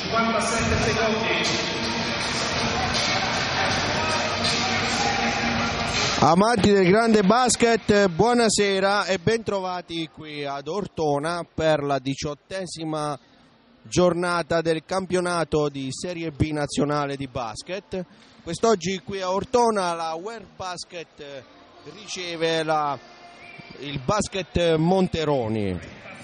57 secondi. Amanti del grande basket, buonasera e bentrovati qui ad Ortona per la 18ª giornata del campionato di Serie B nazionale di basket. Quest'oggi qui a Ortona la World Basket riceve il basket Monteroni.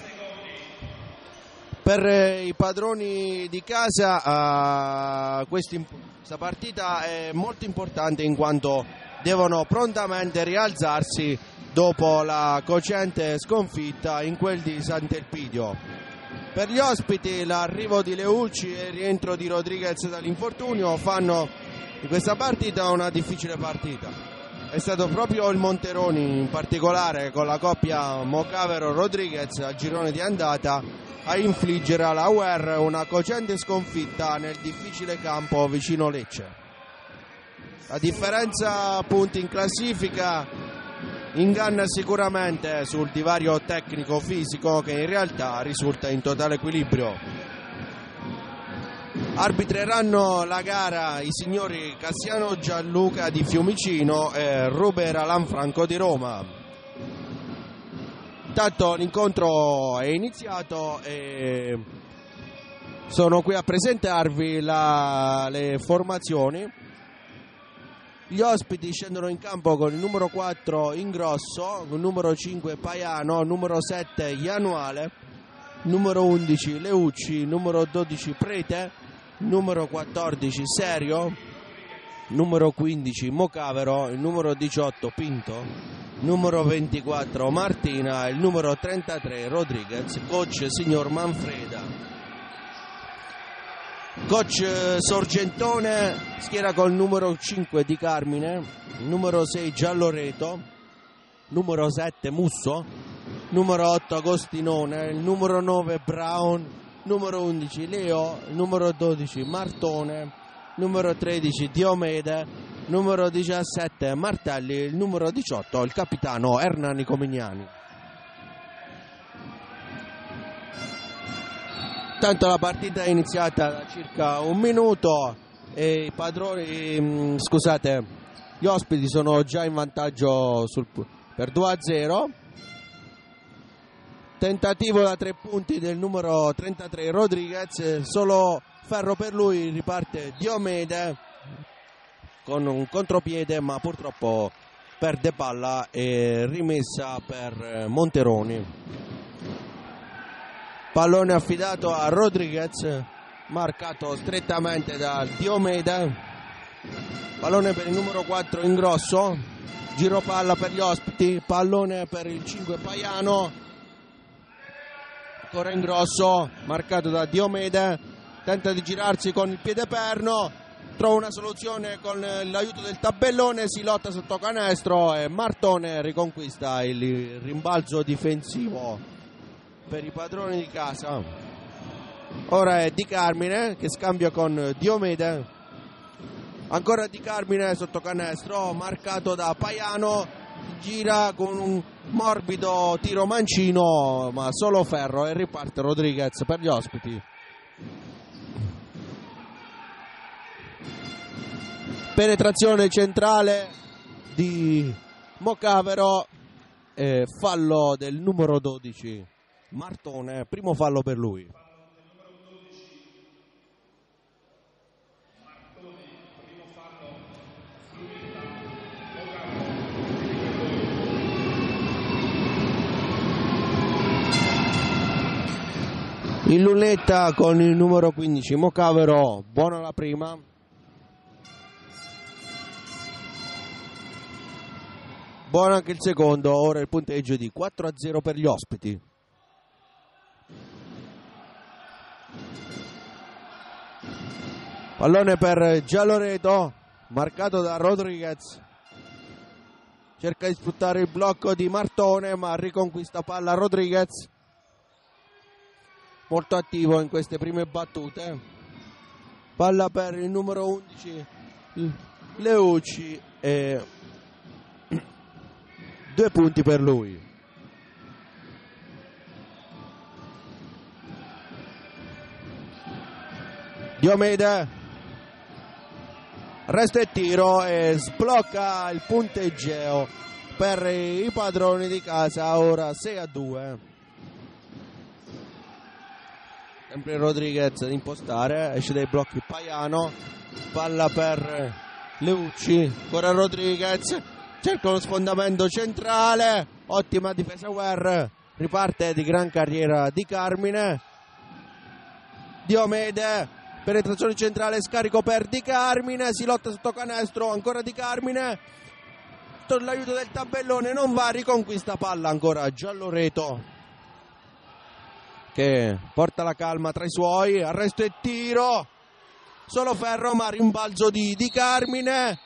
Per i padroni di casa questa partita è molto importante in quanto devono prontamente rialzarsi dopo la cocente sconfitta in quel di Sant'Elpidio. Per gli ospiti l'arrivo di Leucci e il rientro di Rodriguez dall'infortunio fanno di questa partita una difficile partita. È stato proprio il Monteroni, in particolare con la coppia Mocavero-Rodriguez al girone di andata, a infliggere alla UER una cocente sconfitta nel difficile campo vicino Lecce. La differenza punti in classifica inganna sicuramente sul divario tecnico-fisico che in realtà risulta in totale equilibrio. Arbitreranno la gara i signori Cassiano Gianluca di Fiumicino e Rubera Lanfranco di Roma. Intanto l'incontro è iniziato e sono qui a presentarvi le formazioni. Gli ospiti scendono in campo con il numero 4 Ingrosso, con il numero 5 Paiano, numero 7 Ianuale, numero 11 Leucci, numero 12 Prete, numero 14 Serio, numero 15 Mocavero, il numero 18 Pinto, numero 24 Martina e il numero 33 Rodriguez. Coach signor Manfreda. Coach Sorgentone schiera col numero 5 Di Carmine, numero 6 Gialloreto, numero 7 Musso, numero 8 Agostinone, il numero 9 Brown, numero 11 Leo, numero 12 Martone, numero 13 Diomede, numero 17 Martelli, il numero 18 il capitano Hernani Comignani. Tanto la partita è iniziata da circa un minuto e gli ospiti sono già in vantaggio per 2-0. Tentativo da 3 punti del numero 33 Rodriguez, solo ferro per lui, riparte Diomede con un contropiede ma purtroppo perde palla e rimessa per Monteroni. Pallone affidato a Rodriguez, marcato strettamente da Diomede. Pallone per il numero 4 Ingrosso, giro palla per gli ospiti, pallone per il 5 Paiano, ancora Ingrosso, marcato da Diomede, tenta di girarsi con il piede perno, trova una soluzione con l'aiuto del tabellone, si lotta sotto canestro e Martone riconquista il rimbalzo difensivo per i padroni di casa. Ora è Di Carmine che scambia con Diomede, ancora Di Carmine sotto canestro, marcato da Paiano, gira con un morbido tiro mancino ma solo ferro e riparte Rodriguez per gli ospiti. Penetrazione centrale di Mocavero e fallo del numero 12 Martone, primo fallo per lui. In lunetta con il numero 15 Mocavero, buona la prima. Buono anche il secondo, ora il punteggio di 4-0 per gli ospiti. Pallone per Gialloreto, marcato da Rodriguez. Cerca di sfruttare il blocco di Martone, ma riconquista palla Rodriguez. Molto attivo in queste prime battute. Palla per il numero 11 Leucci e 2 punti per lui. Diomede, resta e tiro e sblocca il punteggio per i padroni di casa, ora 6-2. Sempre Rodriguez ad impostare, esce dai blocchi Paiano, palla per Leucci, ancora Rodriguez, cerca lo sfondamento centrale, ottima difesa Guerra, riparte di gran carriera Di Carmine. Diomede, penetrazione centrale, scarico per Di Carmine, si lotta sotto canestro, ancora Di Carmine, l'aiuto del tabellone non va, riconquista palla ancora Gialloreto che porta la calma tra i suoi, arresto e tiro, solo ferro ma rimbalzo di Carmine,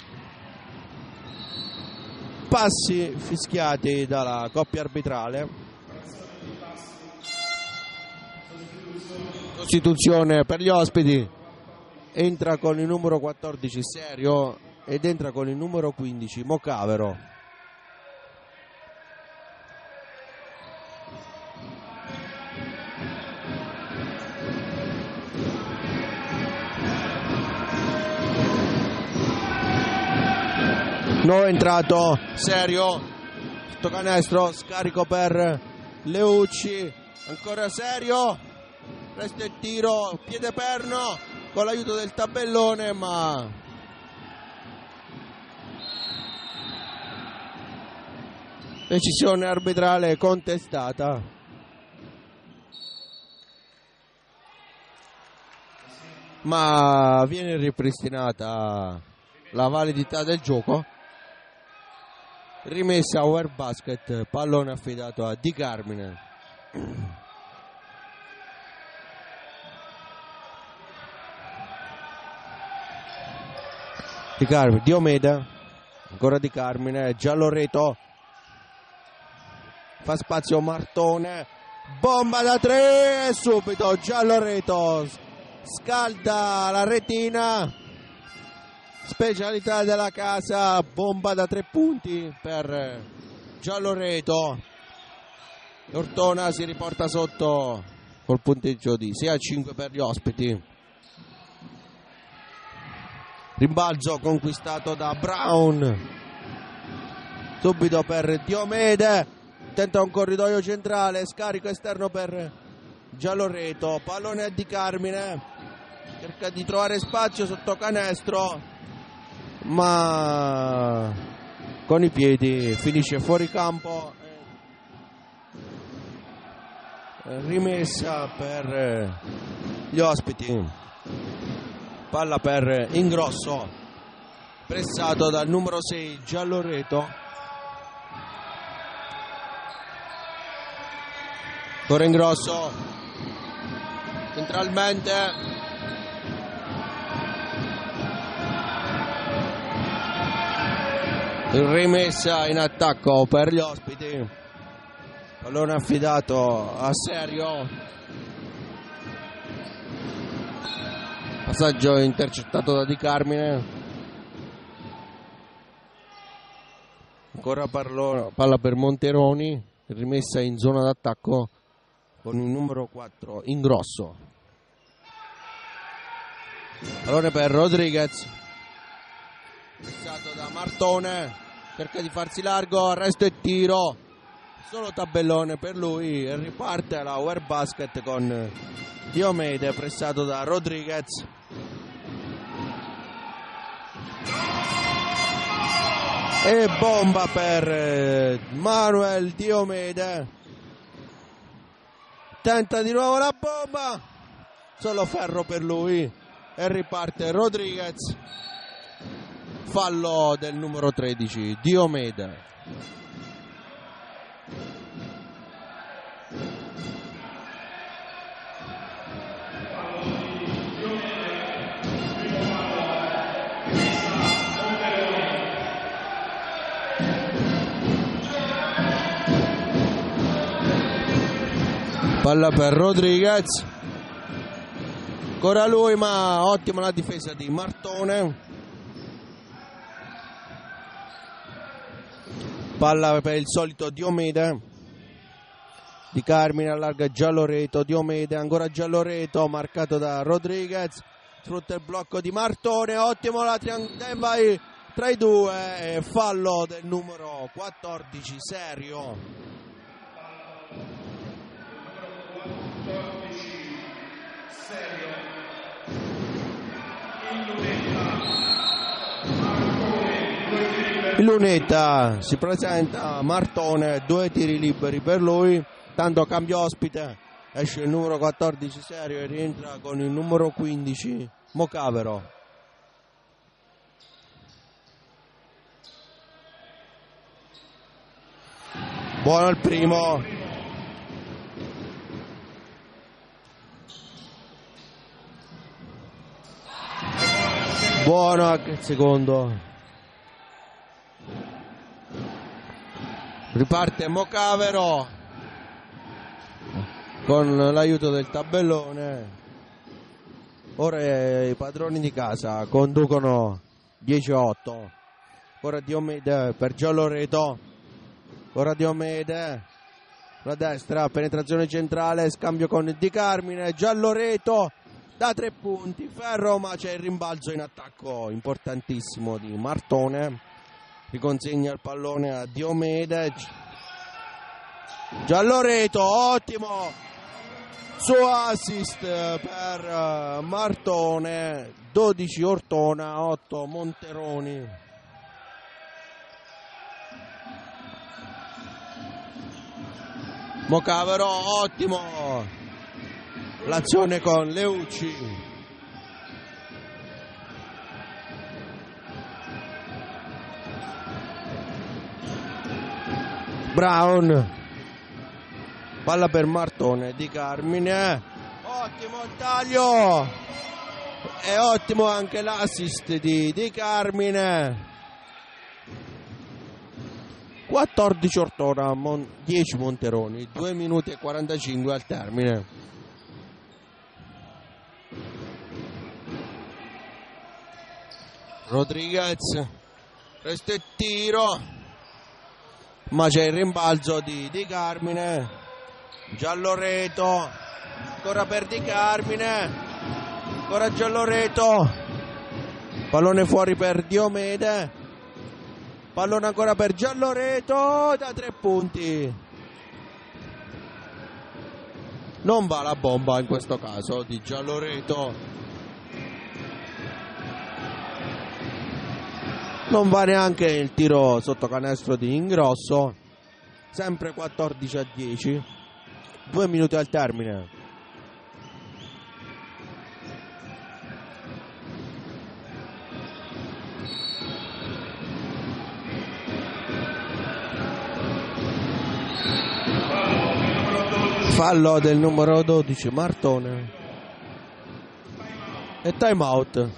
passi fischiati dalla coppia arbitrale. Sostituzione per gli ospiti, entra con il numero 14 Serio ed entra con il numero 15 Mocavero. Nuovo entrato Serio, sotto canestro, scarico per Leucci, ancora Serio, resta il tiro, piede perno con l'aiuto del tabellone, ma decisione arbitrale contestata. Ma viene ripristinata la validità del gioco. Rimessa over basket, pallone affidato a Di Carmine. Di Carmine, Diomede, ancora Di Carmine, Gialloreto, fa spazio Martone, bomba da 3 e subito Gialloreto scalda la retina. Specialità della casa, bomba da 3 punti per Gialloreto. Ortona si riporta sotto col punteggio di 6-5 per gli ospiti. Rimbalzo conquistato da Brown, subito per Diomede, tenta un corridoio centrale, scarico esterno per Gialloreto, pallone a Di Carmine, cerca di trovare spazio sotto canestro ma con i piedi finisce fuori campo. Rimessa per gli ospiti, palla per Ingrosso, pressato dal numero 6 Gialloreto, ancora Ingrosso centralmente, rimessa in attacco per gli ospiti, pallone affidato a Serio, passaggio intercettato da Di Carmine, ancora palla per Monteroni, rimessa in zona d'attacco con il numero 4 Ingrosso, pallone per Rodriguez, passato da Martone, cerca di farsi largo, arresto e tiro, solo tabellone per lui e riparte la over basket con Diomede pressato da Rodriguez. E bomba per Manuel Diomede, tenta di nuovo la bomba, solo ferro per lui e riparte Rodriguez. Fallo del numero 13 Diomede. Palla per Rodriguez, ancora lui, ma ottima la difesa di Martone. Palla per il solito Diomede, Di Carmine allarga Gialloreto, Diomede, ancora Gialloreto, marcato da Rodriguez, sfrutta il blocco di Martone, ottimo la triangolo tra i due, e fallo del numero 14 Serio. Il Lunetta si presenta, Martone, 2 tiri liberi per lui, tanto cambio ospite, esce il numero 14 Serio e rientra con il numero 15 Mocavero. Buono il primo. Buono anche il secondo. Riparte Mocavero con l'aiuto del tabellone. Ora i padroni di casa conducono 10-8. Ora Diomede per Gialloreto. Ora Diomede, la destra, penetrazione centrale, scambio con Di Carmine, Gialloreto da 3 punti, ferro, ma c'è il rimbalzo in attacco importantissimo di Martone, riconsegna il pallone a Diomede. Gialloreto, ottimo suo assist per Martone, 12 Ortona, 8 Monteroni. Mocavero, ottimo l'azione con Leucci. Brown, palla per Martone, Di Carmine, ottimo il taglio e ottimo anche l'assist di Di Carmine. 14 Ortona, 10 Monteroni, 2 minuti e 45 al termine. Rodriguez, resta il tiro, ma c'è il rimbalzo di Carmine. Gialloreto, ancora per Di Carmine, ancora Gialloreto, pallone fuori per Diomede. Pallone ancora per Gialloreto da 3 punti. Non va la bomba in questo caso di Gialloreto. Non va neanche il tiro sotto canestro di Ingrosso. Sempre 14-10. 2 minuti al termine. Fallo del numero 12 Martone e time out.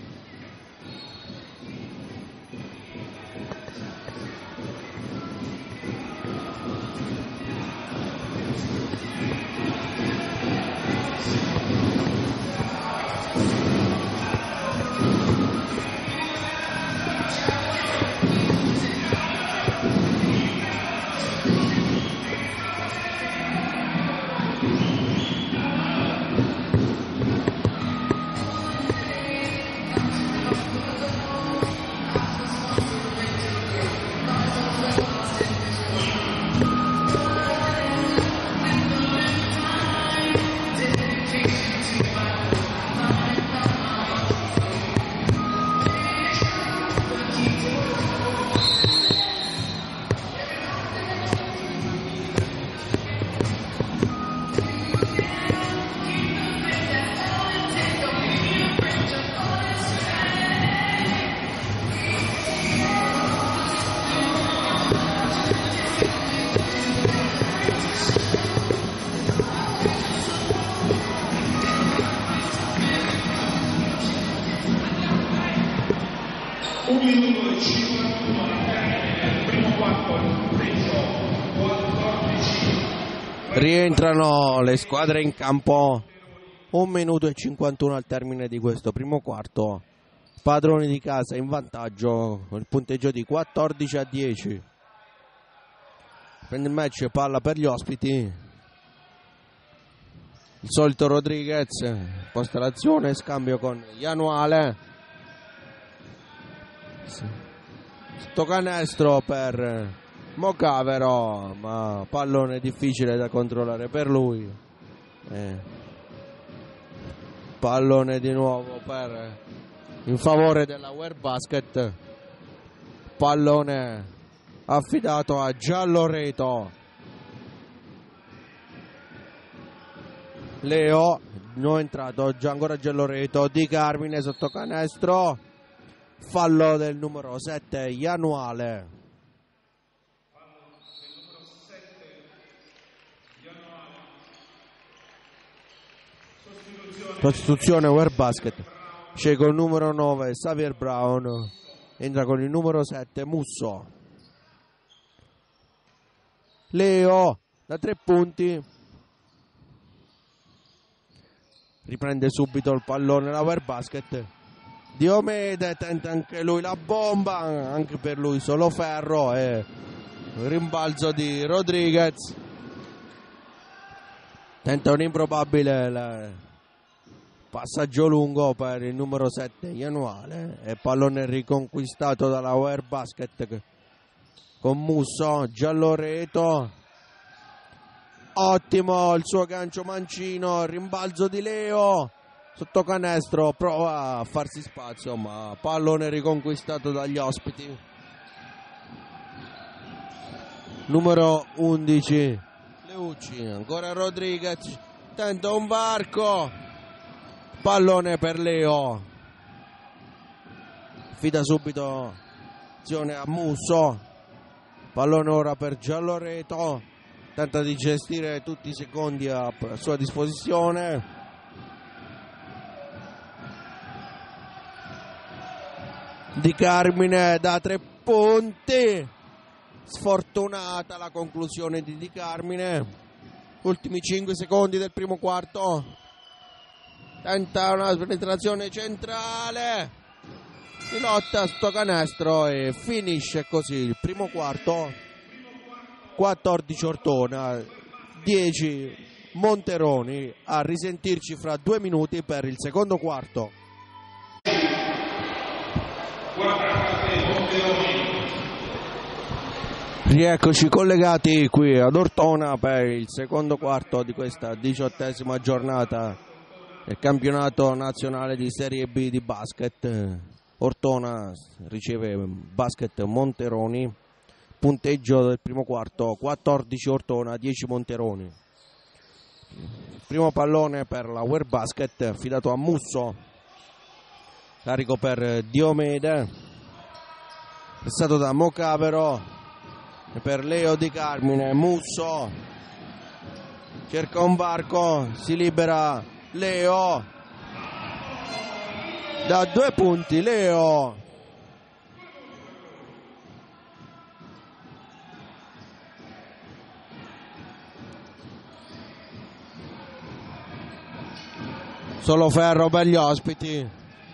Rientrano le squadre in campo. 1 minuto e 51 al termine di questo primo quarto. Padroni di casa in vantaggio con il punteggio di 14-10. Prende il match, palla per gli ospiti. il solito Rodriguez, posta l'azione, scambio con Januale, sotto canestro per Mocavero, ma pallone difficile da controllare per lui, pallone di nuovo in favore della Werbasket, pallone affidato a Gialloreto. Leo, non è entrato, già ancora Gialloreto, Di Carmine sotto canestro, fallo del numero 7 Januale. Sostituzione Werbasket, sceglie con il numero 9 Xavier Brown, entra con il numero 7 Musso. Leo da 3 punti, riprende subito il pallone la Werbasket. Diomede tenta anche lui la bomba, anche per lui solo ferro, e rimbalzo di Rodriguez, tenta un improbabile passaggio lungo per il numero 7 Januale, e pallone riconquistato dalla Werbasket con Musso. Gialloreto, ottimo il suo gancio mancino, rimbalzo di Leo sotto canestro, prova a farsi spazio, ma pallone riconquistato dagli ospiti. Numero 11 Leucci, ancora Rodriguez, tenta un varco, pallone per Leo, fida subito azione a Musso, pallone ora per Gialloreto, tenta di gestire tutti i secondi a sua disposizione. Di Carmine da 3 punti, sfortunata la conclusione di Di Carmine. Ultimi 5 secondi del primo quarto, tenta una penetrazione centrale, si lotta sotto canestro e finisce così il primo quarto. 14 Ortona, 10 Monteroni. A risentirci fra 2 minuti per il secondo quarto. Rieccoci collegati qui ad Ortona per il secondo quarto di questa 18ª giornata del campionato nazionale di Serie B di basket. Ortona riceve basket Monteroni, punteggio del primo quarto 14 Ortona, 10 Monteroni. Primo pallone per la Werbasket affidato a Musso, carico per Diomede, passato da Mocavero per Leo Di Carmine. Musso cerca un varco, si libera Leo da 2 punti. Leo solo ferro per gli ospiti.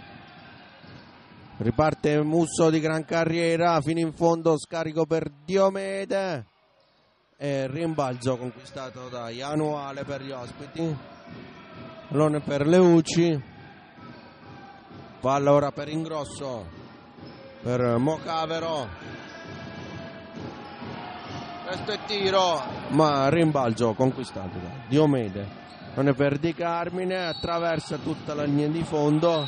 Riparte Musso di gran carriera fino in fondo, scarico per Diomede e rimbalzo conquistato da Januale per gli ospiti. Pallone per Leucci, palla ora per Ingrosso per Mocavero, questo è tiro, ma rimbalzo conquistato da Diomede. Non è per Di Carmine, attraversa tutta la linea di fondo,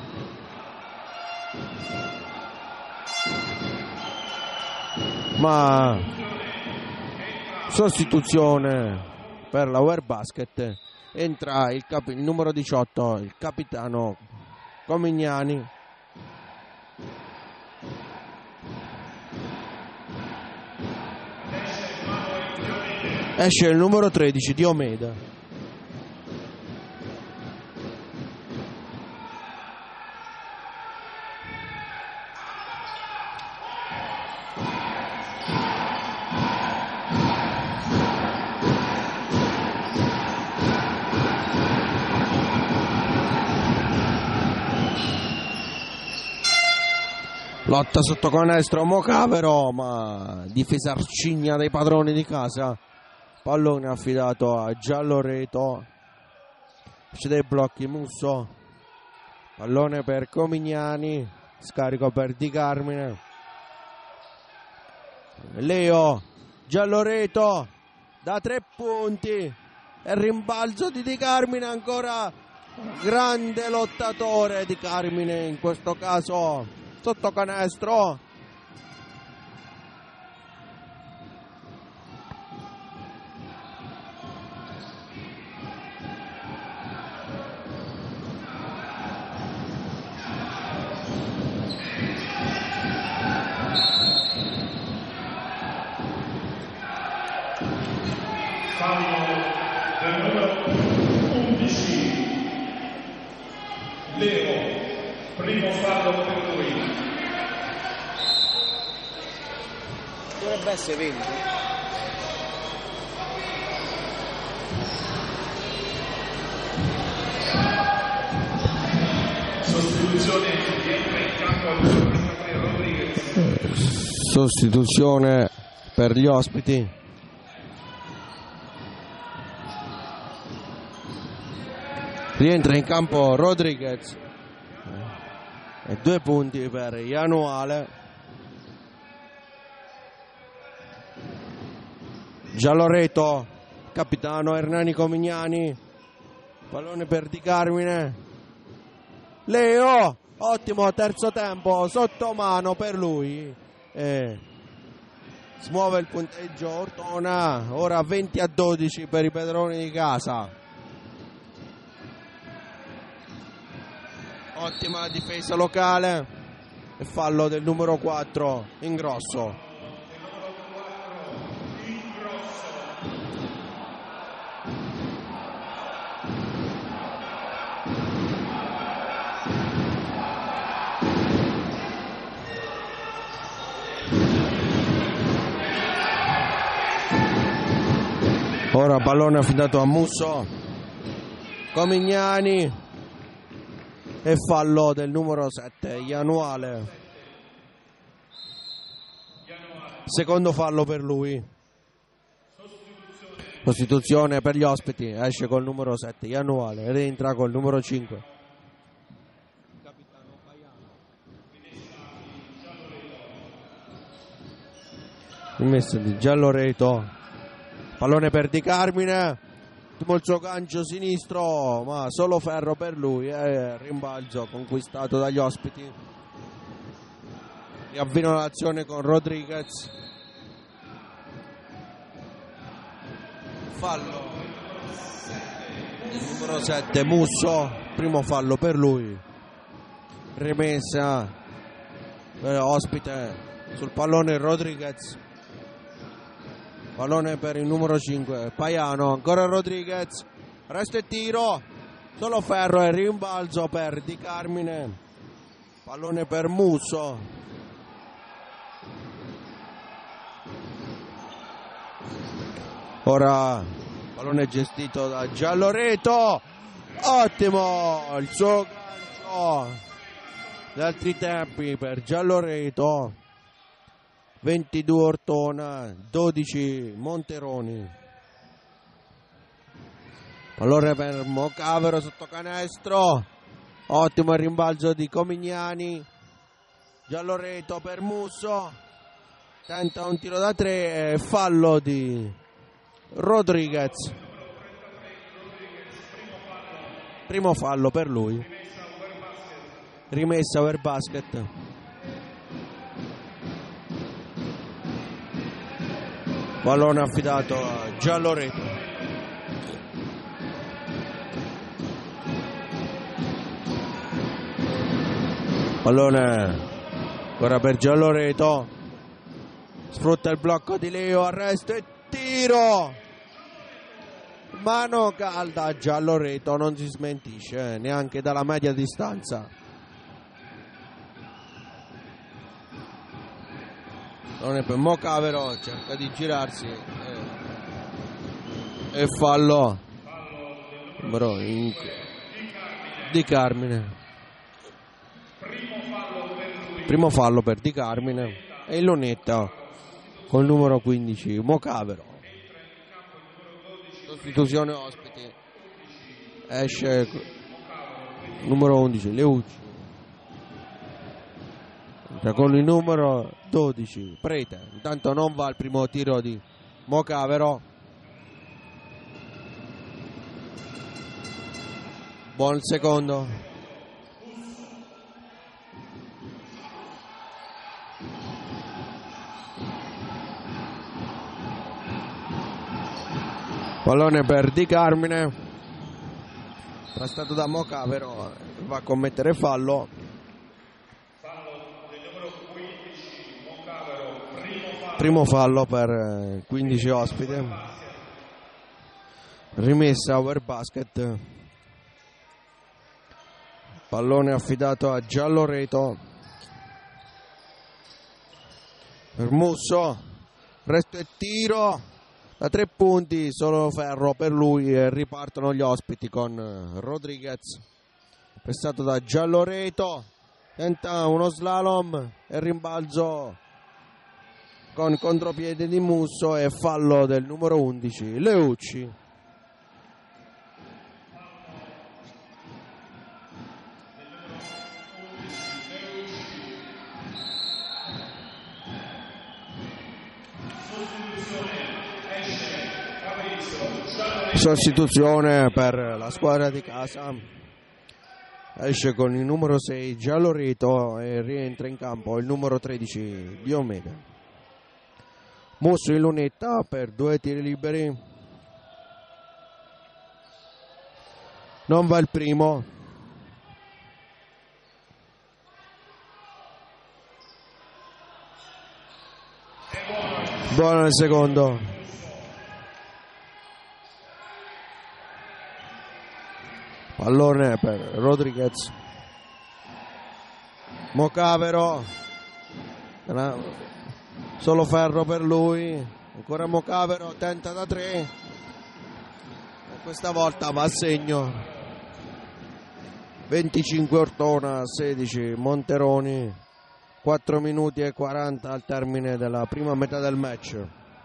ma sostituzione per la Werbasket. Entra il numero 18, il capitano Comignani. Esce il numero 13 Diomede. Lotta sotto canestro Mocavero, ma difesa arcigna dai padroni di casa. Pallone affidato a Gialloreto. C'è dei blocchi Musso, pallone per Comignani, scarico per Di Carmine, Leo, Gialloreto da 3 punti e rimbalzo di Di Carmine, ancora grande lottatore Di Carmine, in questo caso sotto canestro. Del numero 11 Leo, primo fallo per lui. Dovrebbe essere 20. Sostituzione, rientra in campo al giocatore Rodriguez. Sostituzione per gli ospiti. Rientra in campo Rodriguez e 2 punti per Januale. Gialloreto, capitano Ernani Comignani, pallone per Di Carmine, Leo, ottimo terzo tempo, sotto mano per lui, smuove il punteggio Ortona, ora 20-12 per i padroni di casa. Ottima difesa locale e fallo del numero 4 Ingrosso. Ora pallone affidato a Musso, Comignani e fallo del numero 7 Januale. Secondo fallo per lui. Sostituzione per gli ospiti, esce col numero 7 Januale, rientra col numero 5. Rimessa di Gialloreto, pallone per Di Carmine, il suo gancio sinistro, ma solo ferro per lui, rimbalzo conquistato dagli ospiti. Riavvino l'azione con Rodriguez, fallo il numero 7 Musso, primo fallo per lui, rimessa ospite sul pallone Rodriguez, pallone per il numero 5 Paiano, ancora Rodriguez, resta e tiro, solo ferro e rimbalzo per Di Carmine, pallone per Musso, ora pallone gestito da Gialloreto, ottimo il suo gancio di altri tempi per Gialloreto. 22 Ortona, 12 Monteroni. Pallone per Mocavero sotto canestro, ottimo il rimbalzo di Comignani, Gialloreto per Musso, tenta un tiro da 3 e fallo di Rodriguez, primo fallo per lui, rimessa over basket. Pallone affidato a Gialloreto. Pallone ancora per Gialloreto. Sfrutta il blocco di Leo, arresto e tiro. Mano calda a Gialloreto, non si smentisce neanche dalla media distanza. Non è per Mocavero, cerca di girarsi e fallo Di Carmine, primo fallo per Di Carmine e il Lunetta col numero 15 Mocavero. Sostituzione ospiti, esce numero 11 Leucci, entra con il numero 12 Prete. Intanto non va il primo tiro di Mocavero, buon il secondo. Pallone per Di Carmine, trastato da Mocavero, va a commettere fallo. Fallo del numero 15 Mocavero, Primo fallo per 15 ospite. Rimessa over basket. Pallone affidato a Gialloreto per Musso, resto e tiro da 3 punti, solo ferro per lui e ripartono gli ospiti con Rodriguez, pressato da Gialloreto, tenta uno slalom e rimbalzo con contropiede di Musso e fallo del numero 11 Leucci. Sostituzione per la squadra di casa, esce con il numero 6 Gialloreto e rientra in campo il numero 13 Diomede. Musso in lunetta per 2 tiri liberi, non va il primo, buono il secondo. Pallone per Rodriguez, Mocavero, solo ferro per lui, ancora Mocavero, tenta da 3 e questa volta va a segno. 25 Ortona, 16 Monteroni, 4 minuti e 40 al termine della prima metà del match.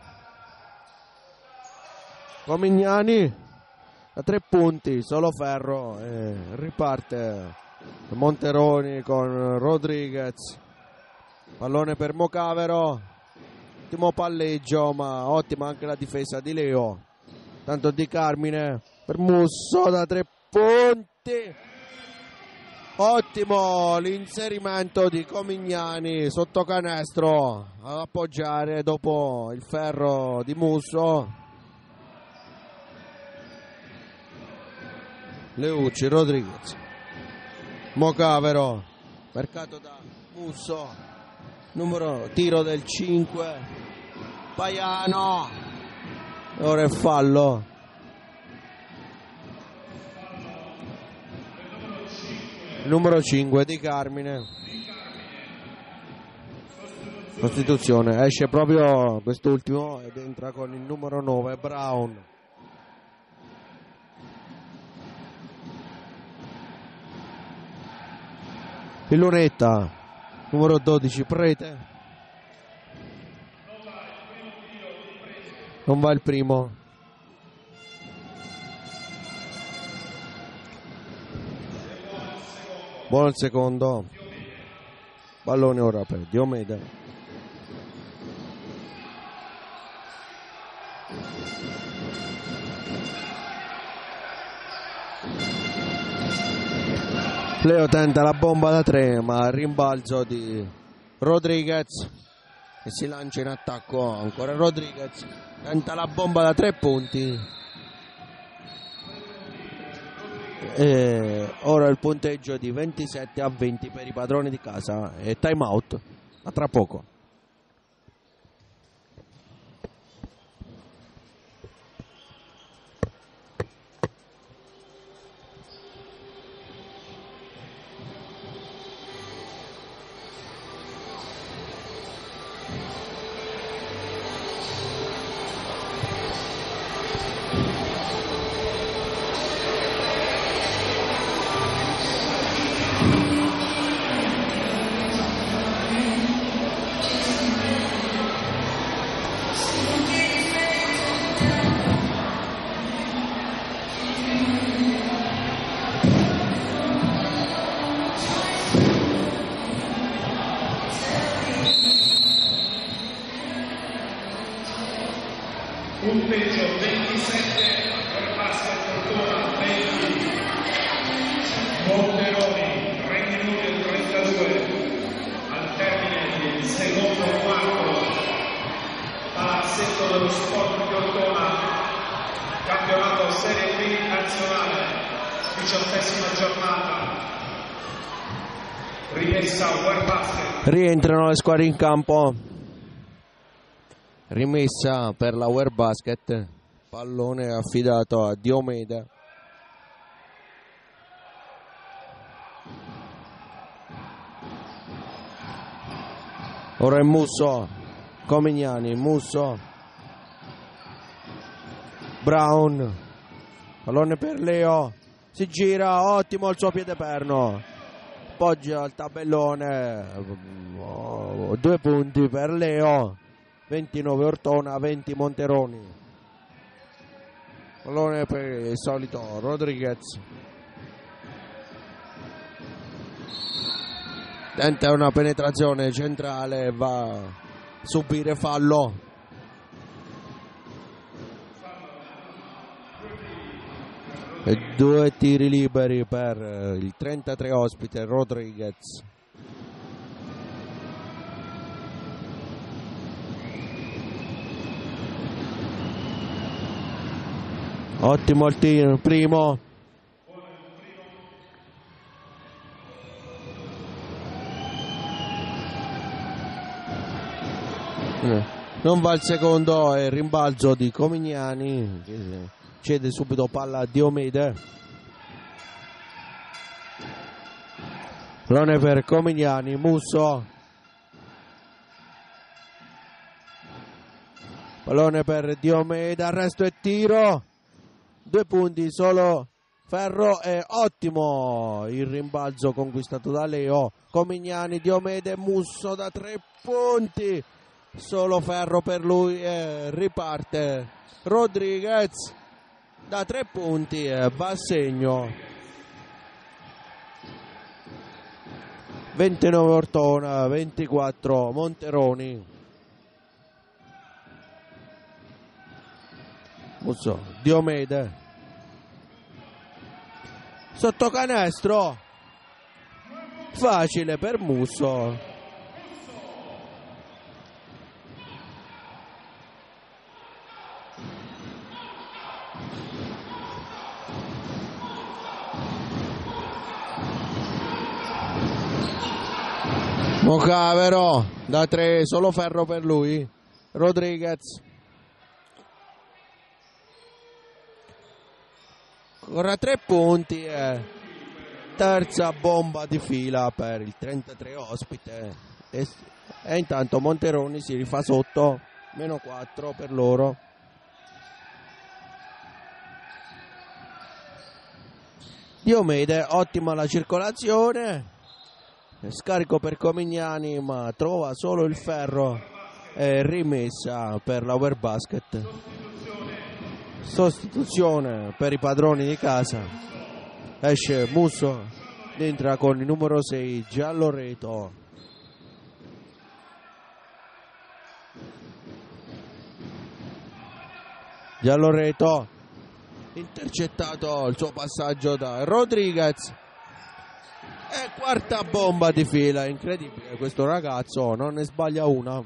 Comignani da 3 punti, solo ferro, riparte Monteroni con Rodriguez, pallone per Mocavero, ottimo palleggio ma ottima anche la difesa di Leo, tanto Di Carmine per Musso da 3 punti, ottimo l'inserimento di Comignani sotto canestro ad appoggiare dopo il ferro di Musso. Leucci, Rodriguez, Mocavero, marcato da Musso, tiro del 5, Paiano, ora è fallo. Numero 5 Di Carmine, sostituzione, esce proprio quest'ultimo ed entra con il numero 9 Brown. Il lunetta, numero 12 Prete, non va il primo, buono il secondo, pallone ora per Diomede. Leo tenta la bomba da 3 ma rimbalzo di Rodriguez che si lancia in attacco, ancora Rodriguez tenta la bomba da 3 punti e ora il punteggio di 27-20 per i padroni di casa e time out, a tra poco. punteggio 27, Basket Fortuna 20, Monteroni 3 minuti e 32, al termine del secondo quarto, palazzetto dello sport di Ortona, campionato Serie B nazionale, 18ª giornata, rimessa World Basket. Rientrano le squadre in campo. Rimessa per la World Basket, pallone affidato a Diomede. Ora è Musso, Comignani, Musso, Brown, pallone per Leo, si gira, ottimo il suo piede perno, poggia il tabellone, 2 punti per Leo, 29 Ortona, 20 Monteroni. Pallone per il solito Rodriguez. Tenta una penetrazione centrale, va a subire fallo. E 2 tiri liberi per il 33 ospite Rodriguez. Ottimo il tiro, primo. Non va il secondo, è il rimbalzo di Comignani che cede subito palla a Diomede. Pallone per Comignani, Musso. Pallone per Diomede, arresto e tiro. 2 punti solo Ferro, è ottimo il rimbalzo conquistato da Leo. Comignani, Diomede, Musso da 3 punti. Solo Ferro per lui, riparte Rodriguez da 3 punti, va a segno. 29 Ortona, 24 Monteroni. Musso, Diomede, sotto canestro, facile per Musso. Mocavero da 3, solo Ferro per lui. Rodriguez, ora 3 punti, terza bomba di fila per il 33 ospite e intanto Monteroni si rifà sotto, -4 per loro. Diomede, ottima la circolazione, scarico per Comignani ma trova solo il Ferro, e rimessa per la World Basket. Sostituzione per i padroni di casa, esce Musso, entra con il numero 6 Gialloreto. Gialloreto, intercettato il suo passaggio da Rodriguez e quarta bomba di fila, incredibile, questo ragazzo non ne sbaglia una.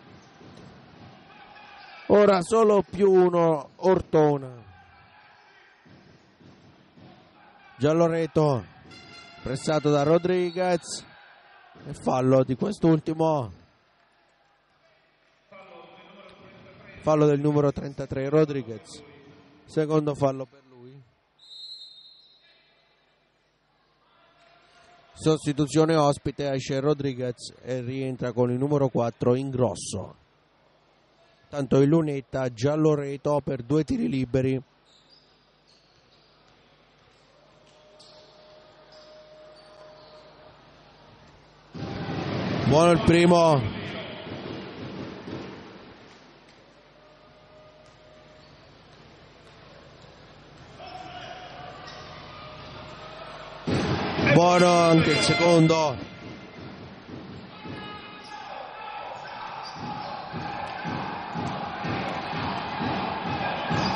Ora solo +1 Ortona. Gialloreto pressato da Rodriguez e fallo di quest'ultimo, fallo del numero 33 Rodriguez, secondo fallo per lui. Sostituzione ospite, esce Rodriguez e rientra con il numero 4 Ingrosso. Tanto in lunetta Gialloreto per 2 tiri liberi. Buono il primo. Buono anche il secondo.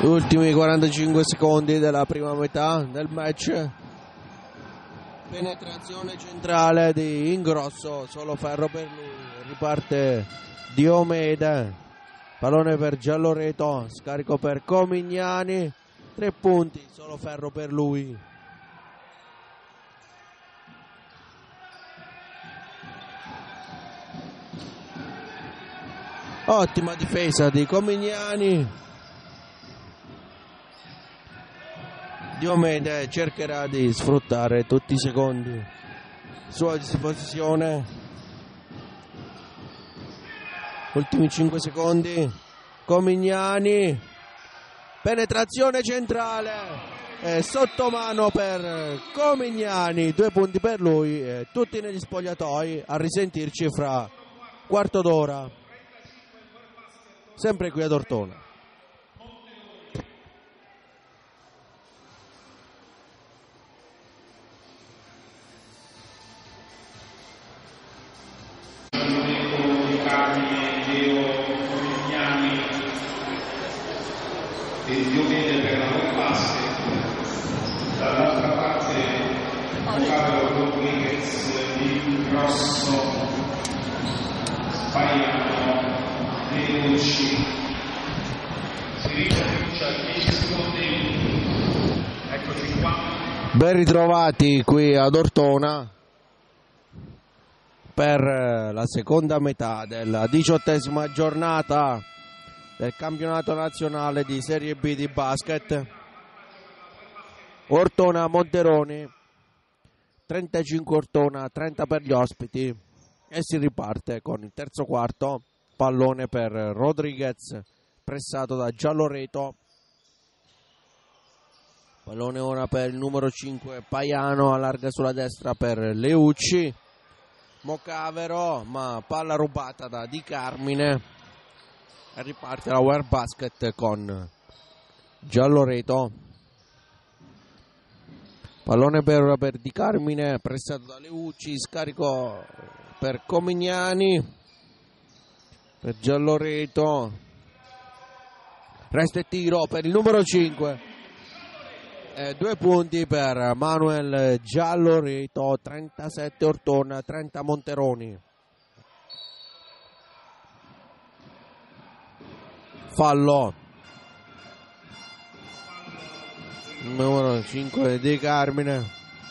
Ultimi 45 secondi della prima metà del match. Penetrazione centrale di Ingrosso, solo ferro per lui. Riparte Diomede. Pallone per Gialloreto, scarico per Comignani. 3 punti, solo ferro per lui. Ottima difesa di Comignani. Diomede cercherà di sfruttare tutti i secondi sua disposizione. Ultimi 5 secondi. Comignani, penetrazione centrale, sottomano per Comignani, 2 punti per lui, tutti negli spogliatoi a risentirci fra quarto d'ora, sempre qui ad Ortona. E Diomede per la non basket. Dall'altra parte Carlo Rodriguez, Ingrosso, Paiano, Delucci. Si ricomincia a 10 secondi. Eccoci qua. Ben ritrovati qui ad Ortona per la seconda metà della 18ª giornata del campionato nazionale di Serie B di basket. Ortona Monteroni, 35 Ortona, 30 per gli ospiti, e si riparte con il terzo quarto. Pallone per Rodriguez, pressato da Gialloreto. Pallone ora per il numero 5 Paiano, allarga sulla destra per Leucci. Mocavero, ma palla rubata da Di Carmine. E riparte la Ware Basket con Gialloreto. Pallone per Di Carmine, pressato da Leucci, scarico per Comignani, per Gialloreto. Resta il tiro per il numero 5. 2 punti per Manuel Gialloreto, 37 Ortona, 30 Monteroni. Fallo. Numero 5 Di Carmine.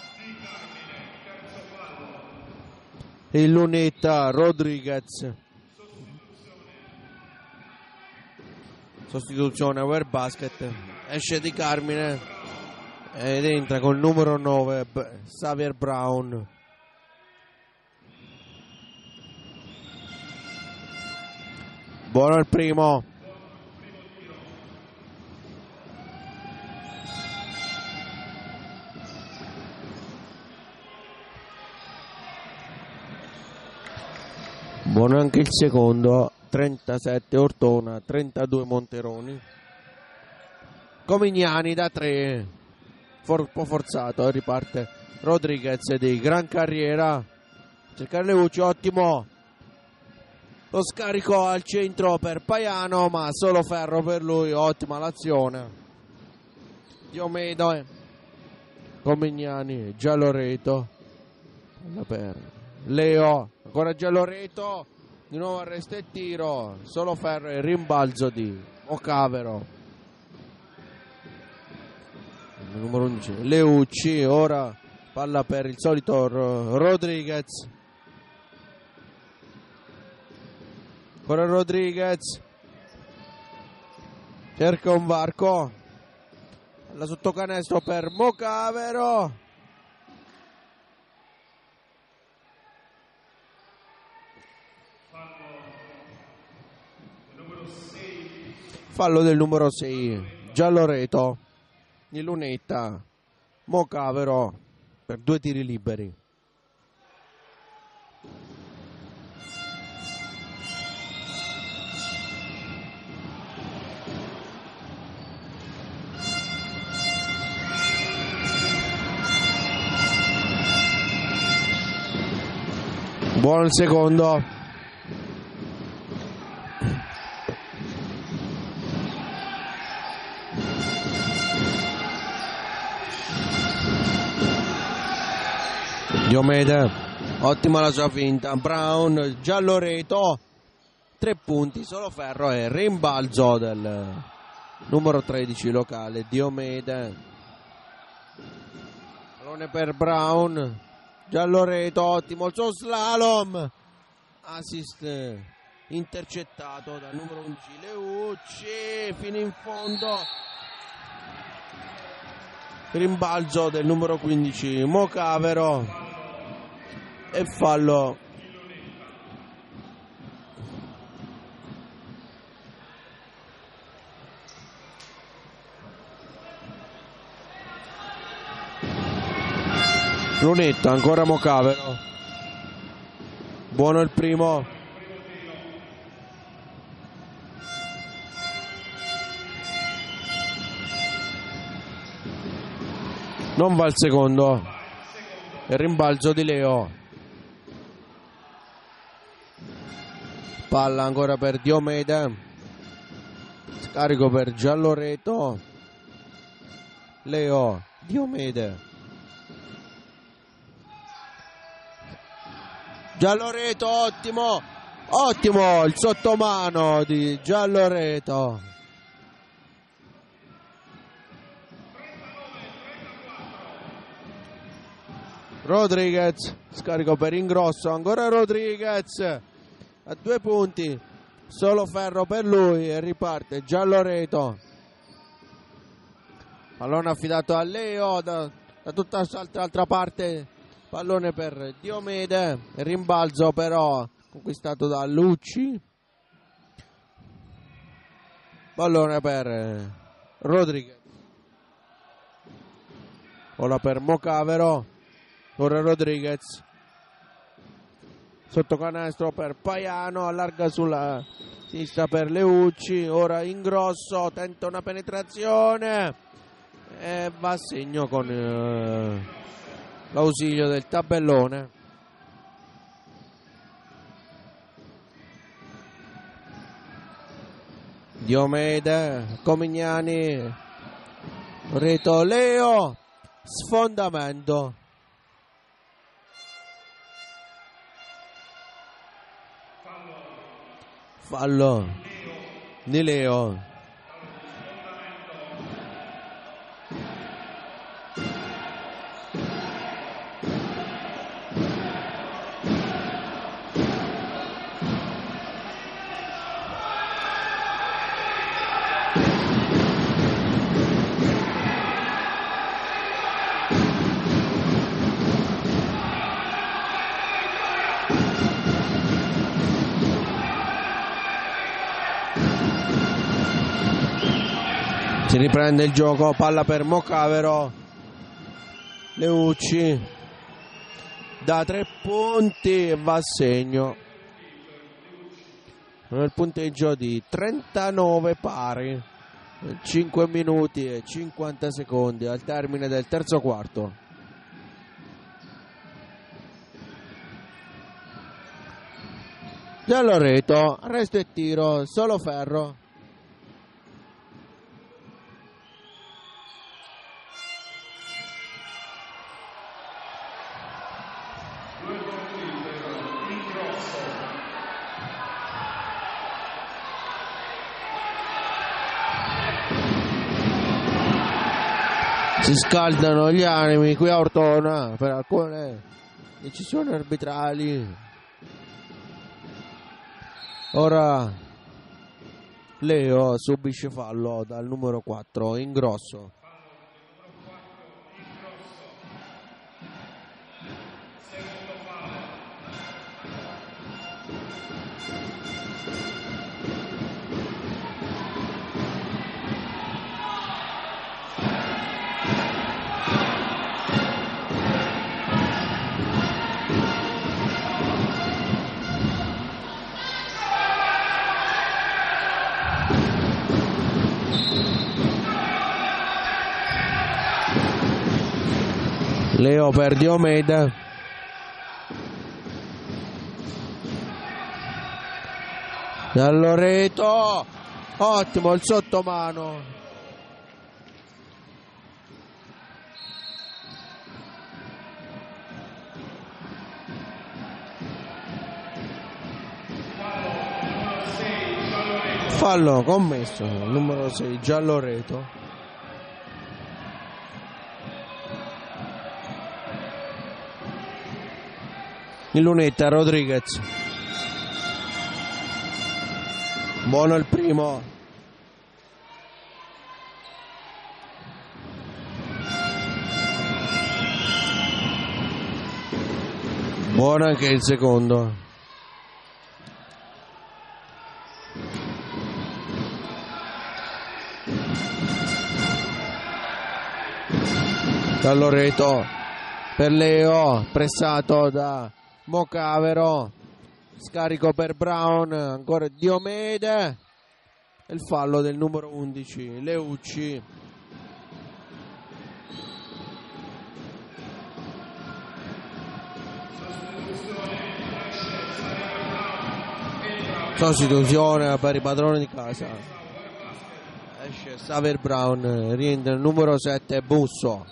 Il lunetta Rodriguez. Sostituzione Ware Basket. Esce Di Carmine ed entra col numero 9 Xavier Brown. Buono il primo. Buono anche il secondo. 37 Ortona, 32 Monteroni. Comignani da 3, un po' forzato, riparte Rodriguez di gran carriera. Cercare Leucci, ottimo lo scarico al centro per Paiano, ma solo ferro per lui. Ottima l'azione. Diomede, Comignani, Gialloreto per Leo, ancora Gialloreto, di nuovo arresta il tiro, solo ferro e rimbalzo di Mocavero. Il numero 11 Leucci, ora palla per il solito Rodriguez. Ancora Rodriguez, cerca un varco, la sottocanestro per Mocavero. Fallo del numero 6 Gialloreto di lunetta. Mocavero per 2 tiri liberi. Buono il secondo. Diomede, ottima la sua finta. Brown, Gialloreto, 3 punti, solo ferro e rimbalzo del numero 13 locale Diomede. Pallone per Brown, Gialloreto, ottimo il suo slalom, assist intercettato dal numero 11 Leucci fino in fondo. Rimbalzo del numero 15 Mocavero e fallo Lunetta, ancora Mocavero, buono il primo, non va il secondo, il rimbalzo di Leo, palla ancora per Diomede, scarico per Gialloreto, Leo, Diomede, Gialloreto, ottimo il sottomano di Gialloreto. Rodriguez, scarico per Ingrosso, ancora Rodriguez a 2 punti, solo ferro per lui e riparte Gialloreto. Pallone affidato a Leo da tutta l'altra parte. Pallone per Diomede, rimbalzo però conquistato da Lucci. Pallone per Rodriguez. Ora per Mocavero, ora Rodriguez. Sotto canestro per Paiano, allarga sulla sinistra per Leucci. Ora Ingrosso, tenta una penetrazione e va a segno con l'ausilio del tabellone. Diomede, Comignani, Reto, Leo, sfondamento. Fallo di Leo. Si riprende il gioco, palla per Mocavero, Leucci da 3 punti e va a segno. Nel punteggio di 39 pari, 5 minuti e 50 secondi al termine del terzo quarto. Gialloreto, resto e tiro, solo ferro. Si scaldano gli animi qui a Ortona per alcune decisioni arbitrali. Ora Leo subisce fallo dal numero 4 Ingrosso. Leo per Diomede, Gialloreto, ottimo il sottomano, Fallo commesso, numero 6 Gialloreto. In lunetta Rodriguez. Buono il primo. Buono anche il secondo. Gialloreto per Leo, pressato da Mocavero, scarico per Brown, ancora Diomede, il fallo del numero 11 Leucci. Sostituzione per i padroni di casa, esce Xavier Brown, rientra il numero 7 Busso.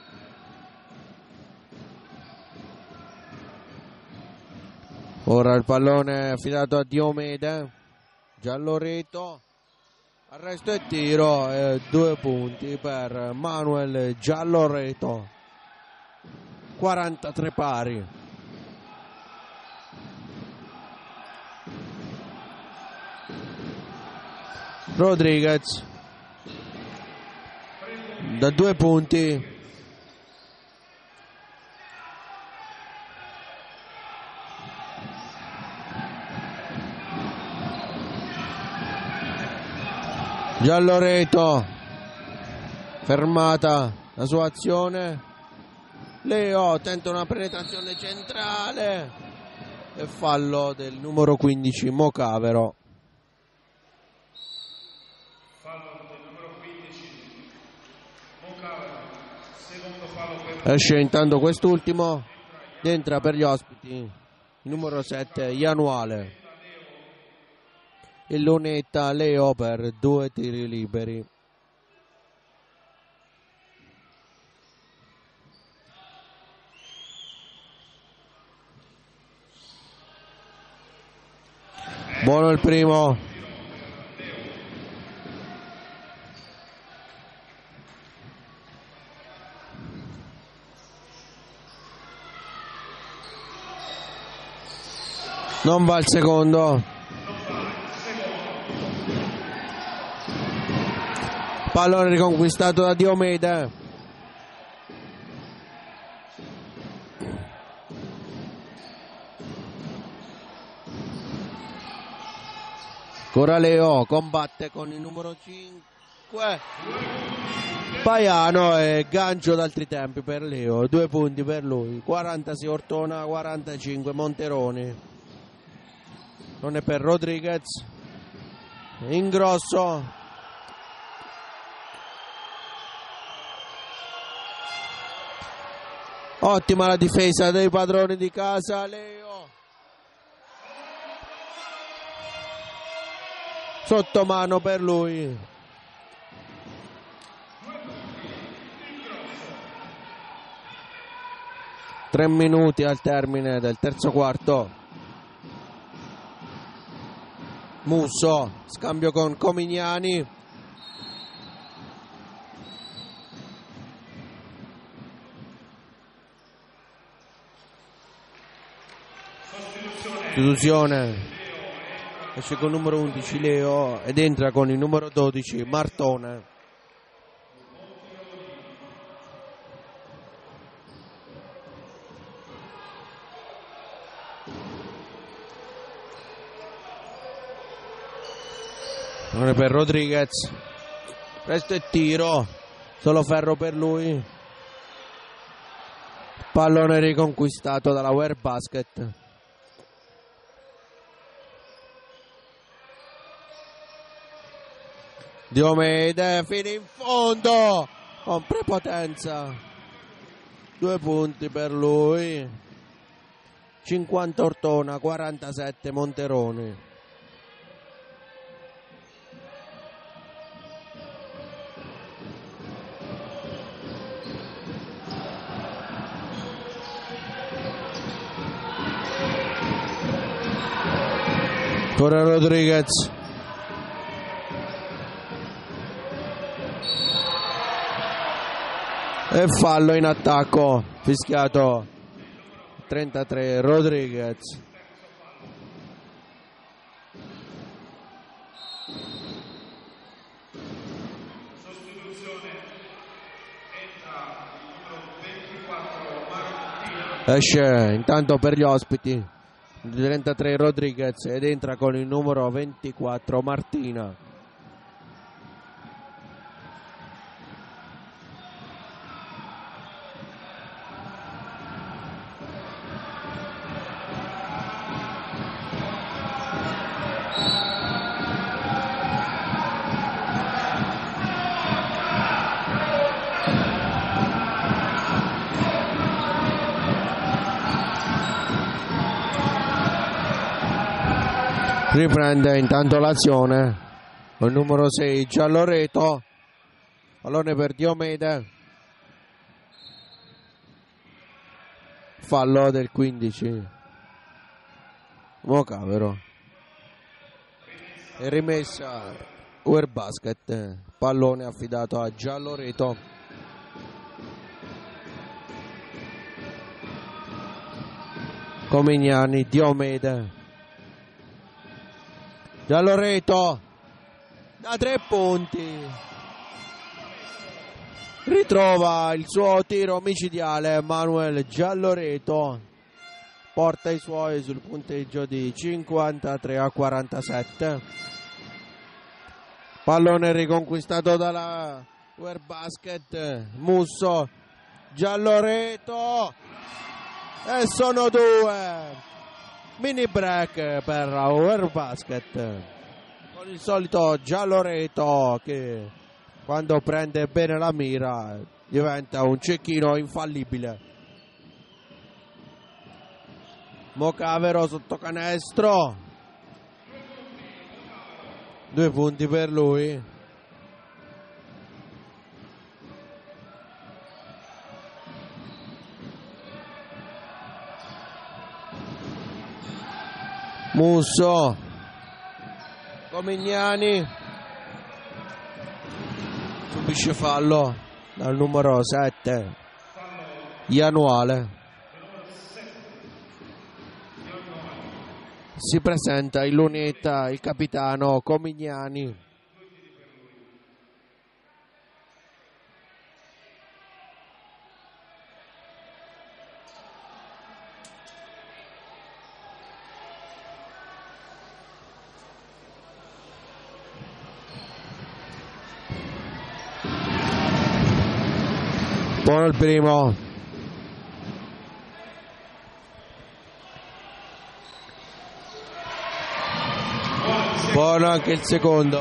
Ora il pallone affidato a Diomede, Gialloreto, arresto e tiro, 2 punti per Manuel Gialloreto, 43 pari. Rodriguez da 2 punti. Gialloreto, fermata la sua azione. Leo tenta una penetrazione centrale e fallo del numero 15 Mocavero. Esce intanto quest'ultimo, entra per gli ospiti il numero 7 Ianuale. Il lunetta Leo per 2 tiri liberi. Buono il primo. Non va il secondo. Pallone riconquistato da Diomede. Coraleo combatte con il numero 5 Paiano e gancio d'altri tempi per Leo, 2 punti per lui. 46 Ortona, 45 Monteroni. Non è per Rodriguez. Ingrosso. Ottima la difesa dei padroni di casa. Leo sottomano per lui. Tre minuti al termine del terzo quarto. Musso, scambio con Comignani. Sostituzione. Esce con il numero 11 Leo ed entra con il numero 12 Martone. Non è per Rodriguez. Presto e tiro. Solo ferro per lui. Pallone riconquistato dalla Ware Basket. Diomede fino in fondo con prepotenza. 2 punti per lui. 50 Ortona, 47 Monteroni. Ancora Rodriguez. E fallo in attacco fischiato 33 Rodriguez. Esce intanto per gli ospiti 33 Rodriguez ed entra con il numero 24 Martina. Riprende intanto l'azione il numero 6 Gialloreto, pallone per Diomede, fallo del 15 Mocavero e rimessa Uerbasket, pallone affidato a Gialloreto. Comignani, Diomede, Gialloreto da 3 punti, ritrova il suo tiro micidiale Manuel Gialloreto, porta i suoi sul punteggio di 53-47. Pallone riconquistato dalla Uerbasket, Musso, Gialloreto e sono 2. Mini break per Uerbasket con il solito Gialloreto che quando prende bene la mira diventa un cecchino infallibile. Mocavero sotto canestro, 2 punti per lui. Musso, Comignani, subisce fallo dal numero 7 Ianuale. Si presenta in lunetta il capitano Comignani. Buono il primo. Buono anche il secondo.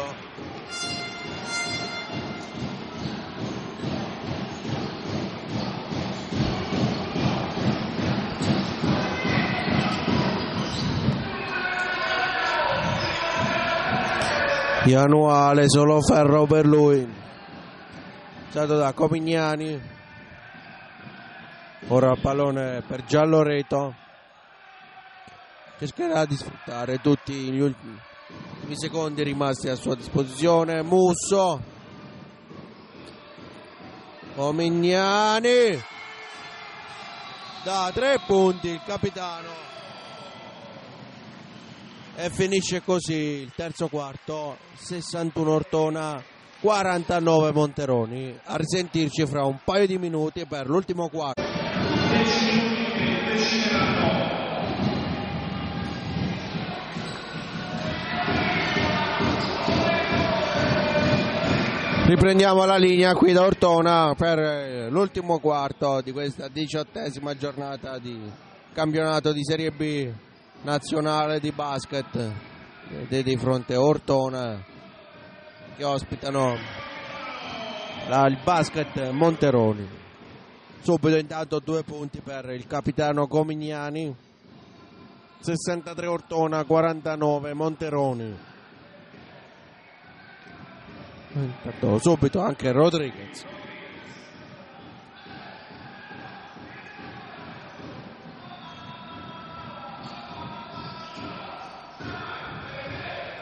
Ianuale, solo ferro per lui. Stato da Comignani. Ora il pallone per Gialloreto, cercherà di sfruttare tutti gli ultimi secondi rimasti a sua disposizione. Musso, Comignani da 3 punti il capitano e finisce così il terzo quarto. 61 Ortona, 49 Monteroni. A risentirci fra un paio di minuti per l'ultimo quarto. Riprendiamo la linea qui da Ortona per l'ultimo quarto di questa 18ª giornata di campionato di Serie B nazionale di basket. Vedete di fronte a Ortona che ospitano il basket Monteroni. Subito intanto 2 punti per il capitano Comignani, 63 Ortona, 49 Monteroni. Intanto subito anche Rodriguez.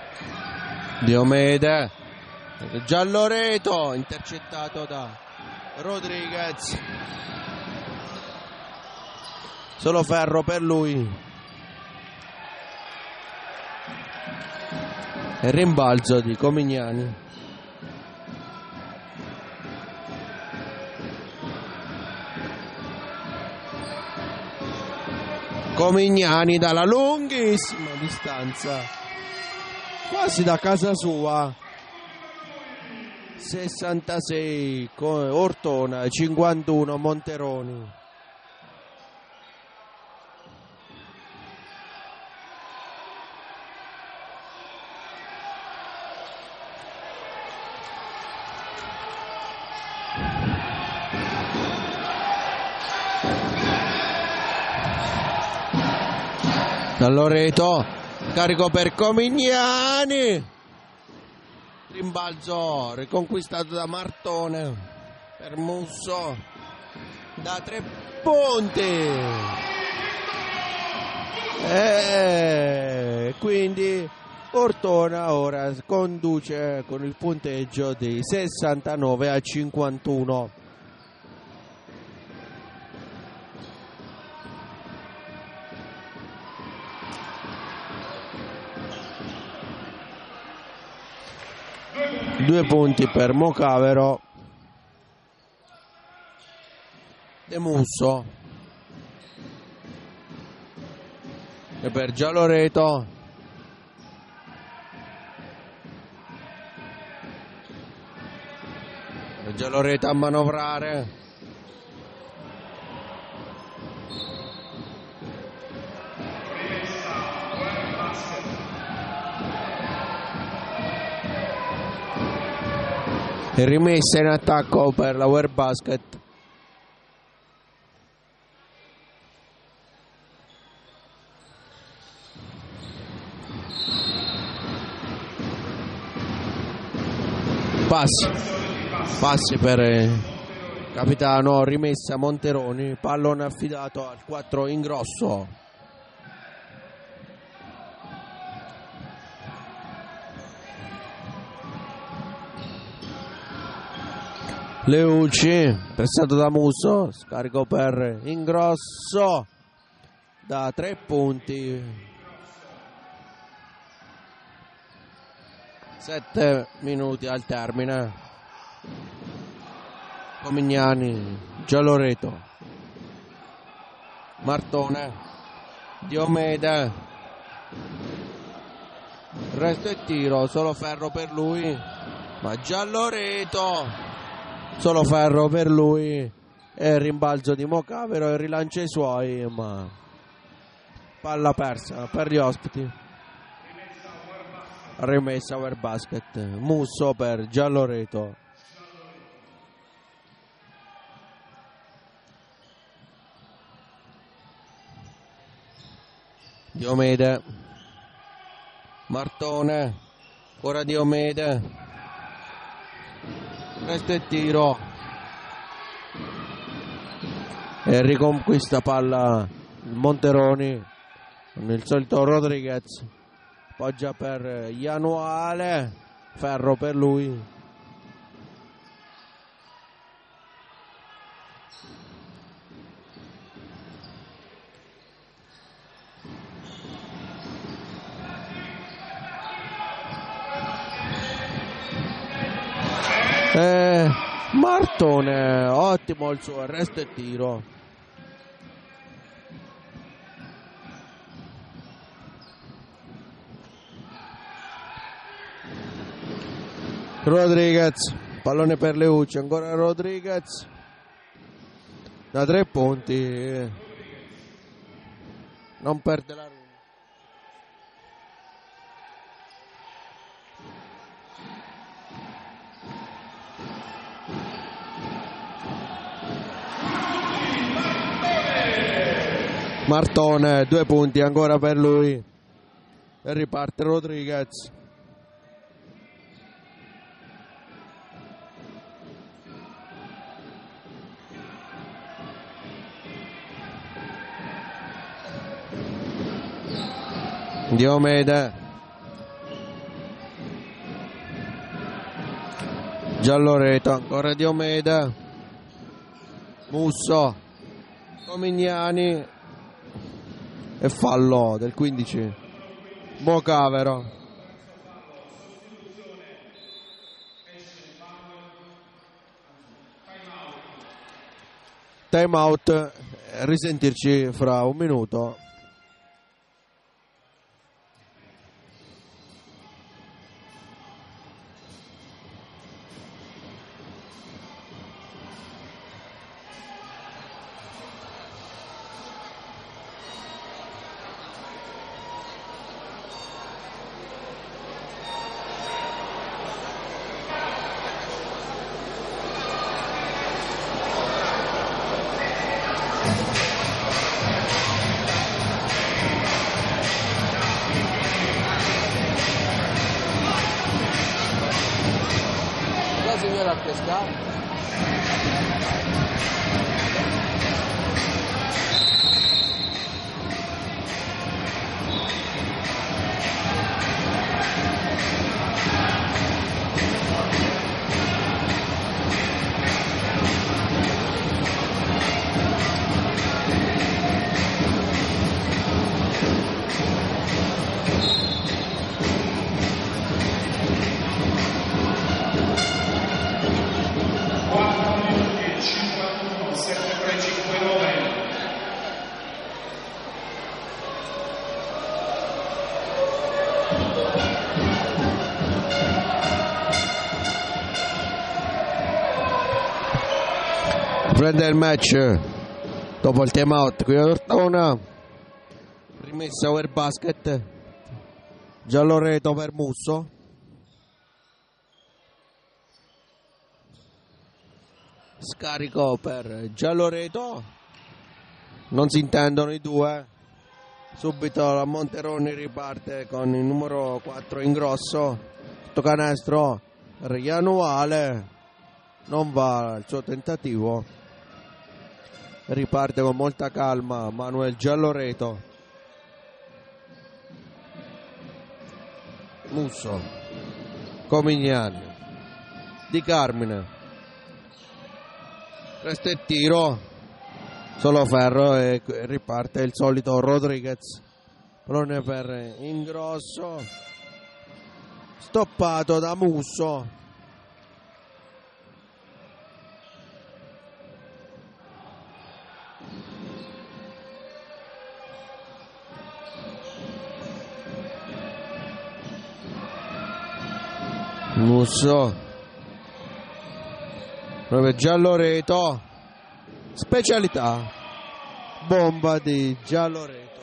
Diomede, Gialloreto intercettato da Rodriguez, solo ferro per lui, e rimbalzo di Comignani. Comignani dalla lunghissima distanza, quasi da casa sua. 66 Ortona, 51 Monteroni. Da Loreto, carico per Comignani, rimbalzo riconquistato da Martone per Musso da 3 punti, e quindi Ortona ora conduce con il punteggio di 69-51. Due punti per Mocavero. De Musso e per Gialloreto. Gialloreto a manovrare. E rimessa in attacco per la Ware Basket. Passi per capitano, rimessa Monteroni, pallone affidato al 4 Ingrosso. Leuci, pressato da Musso, scarico per Ingrosso da 3 punti. 7 minuti al termine. Comignani, Gialloreto, Martone, Diomede, resto e tiro, solo ferro per lui, ma Gialloreto, solo ferro per lui, e rimbalzo di Mocavero e rilancia i suoi, ma palla persa per gli ospiti. Rimessa Ware Basket, Musso per Gialloreto. Diomede, Martone, ora Diomede, resto e tiro, e riconquista palla Monteroni con il solito Rodriguez, poggia per Januale, ferro per lui. Martone, ottimo il suo arresto e tiro. Rodriguez, pallone per Leuci, ancora Rodriguez da 3 punti, non perde la runa. Martone, 2 punti ancora per lui, e riparte Rodriguez. Diomede, Gialloreto, ancora Diomede, Musso, Comignani e fallo del 15 Mocavero. Time out, risentirci fra un minuto. Signora Pesca. Prende il match dopo il time out qui a Tortona, rimessa over basket, Gialloreto per Musso, scarico per Gialloreto, non si intendono i due, subito la Monteroni riparte con il numero 4 Ingrosso, canestro per Januale, non va il suo tentativo. Riparte con molta calma Manuel Gialloreto. Musso, Comignani, Di Carmine, resta il tiro, solo ferro e riparte il solito Rodriguez. Pallone per Ingrosso, stoppato da Musso. Musso, 9 Gialloreto, specialità, bomba di Gialloreto.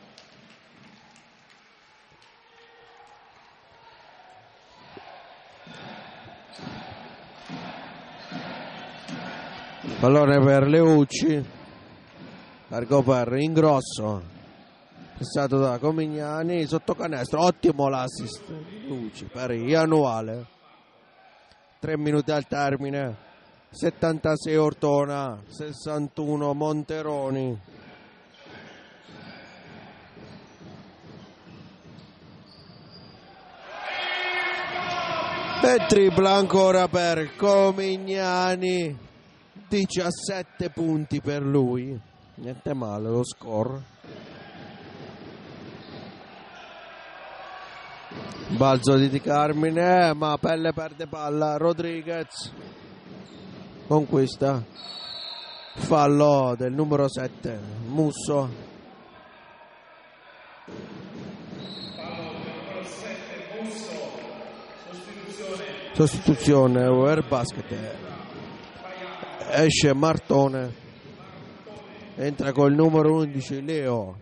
Pallone per Leucci, largo per Ingrosso, passato da Comignani, sotto canestro, ottimo l'assist Leucci per Januale. 3 minuti al termine, 76 Ortona, 61 Monteroni. E tripla ancora per Comignani, 17 punti per lui, niente male lo score. Balzo di Carmine, ma Pelle perde palla, Rodriguez conquista, fallo del numero 7 Musso. Sostituzione over basket, esce Martone, entra col numero 11 Leo.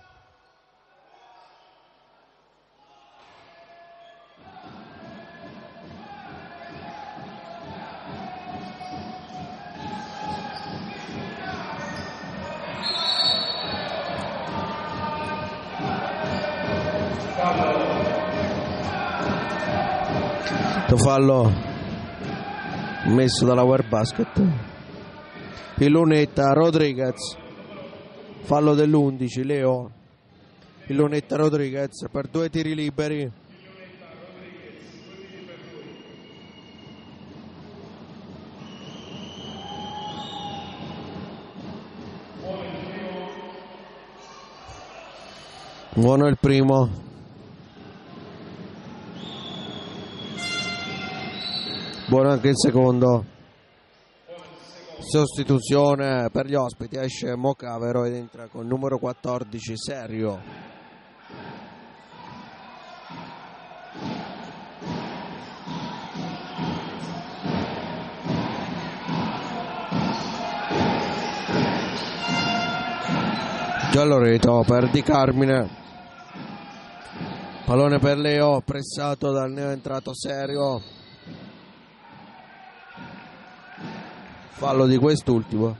Fallo messo dalla War Basket, Pillonetta Rodriguez, fallo dell'11 Leo, Pillonetta Rodriguez per 2 tiri liberi. Buono il primo. Buono anche il secondo. Sostituzione per gli ospiti, esce Mocavero ed entra con numero 14 Serio. Gialloreto per Di Carmine, pallone per Leo, pressato dal neoentrato Serio, fallo di quest'ultimo.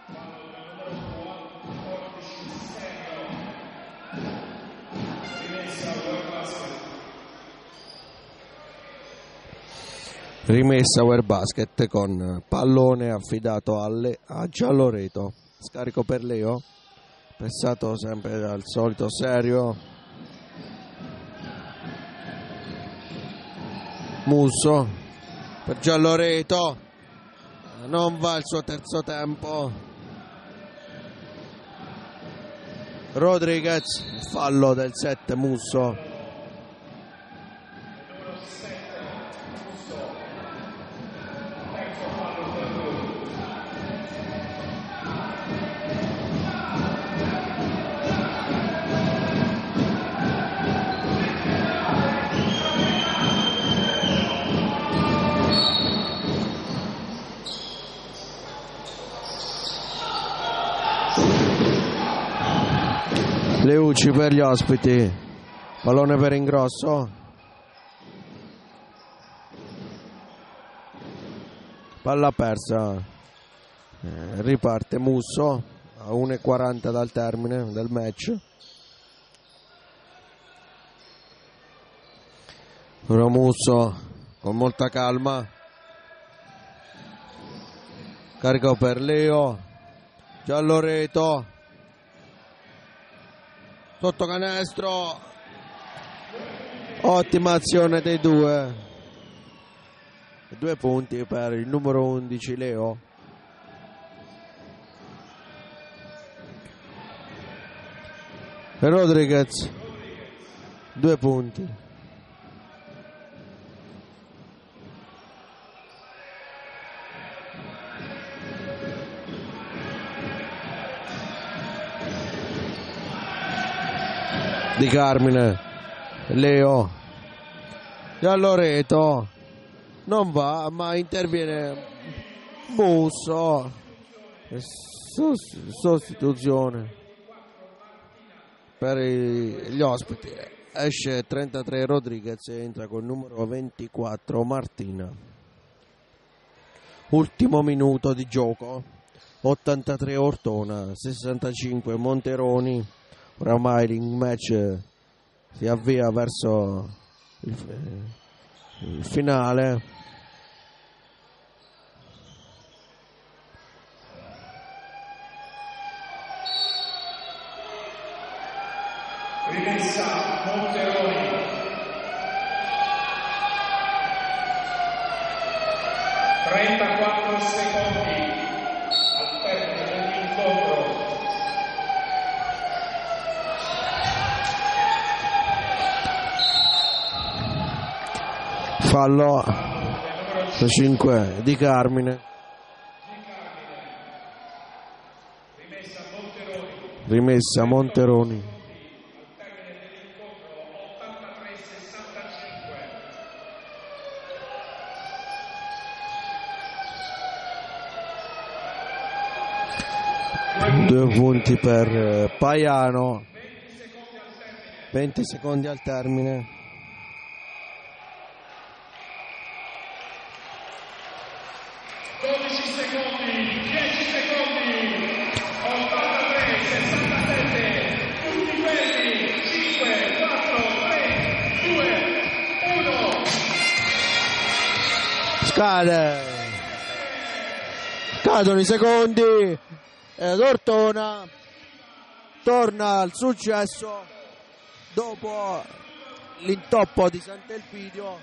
Rimessa Werbasket con pallone affidato a Gialloreto, scarico per Leo, pressato sempre dal solito Serio. Musso per Gialloreto, non va il suo terzo tempo. Rodriguez, fallo del 7 Musso. Leuci per gli ospiti, pallone per Ingrosso, palla persa, riparte Musso a 1:40 dal termine del match. Ora Musso con molta calma, carico per Leo, Gialloreto, sotto canestro, ottima azione dei due. 2 punti per il numero 11 Leo. Rodriguez, 2 punti. Di Carmine, Leo, Gialloreto, non va, ma interviene Musso, sostituzione per gli ospiti, esce 33 Rodriguez e entra col numero 24 Martina. Ultimo minuto di gioco, 83 Ortona, 65 Monteroni. Oramai il match si avvia verso il finale. Rimessa Monteroni. ...34 secondi al termine dell'incontro. Fallo 5 Di Carmine. Rimessa Monteroni. Al termine dell'incontro 83-65. 2 punti per Paiano. 20 secondi al termine. Cadono i secondi ed Ortona torna al successo dopo l'intoppo di Sant'Elpidio.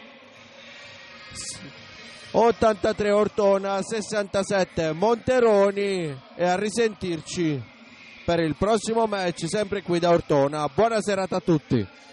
83 Ortona, 67 Monteroni, e a risentirci per il prossimo match sempre qui da Ortona. Buona serata a tutti.